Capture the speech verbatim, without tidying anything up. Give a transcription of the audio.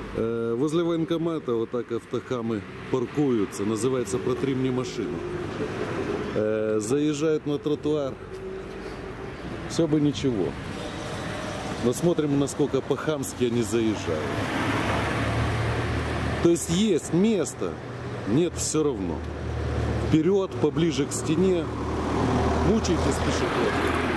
Возле военкомата вот так автохамы паркуются, называется «Протри мне машину». Заезжают на тротуар, все бы ничего, но смотрим, насколько по-хамски они заезжают. То есть есть место, нет, все равно. Вперед, поближе к стене, мучайтесь, пешеходы.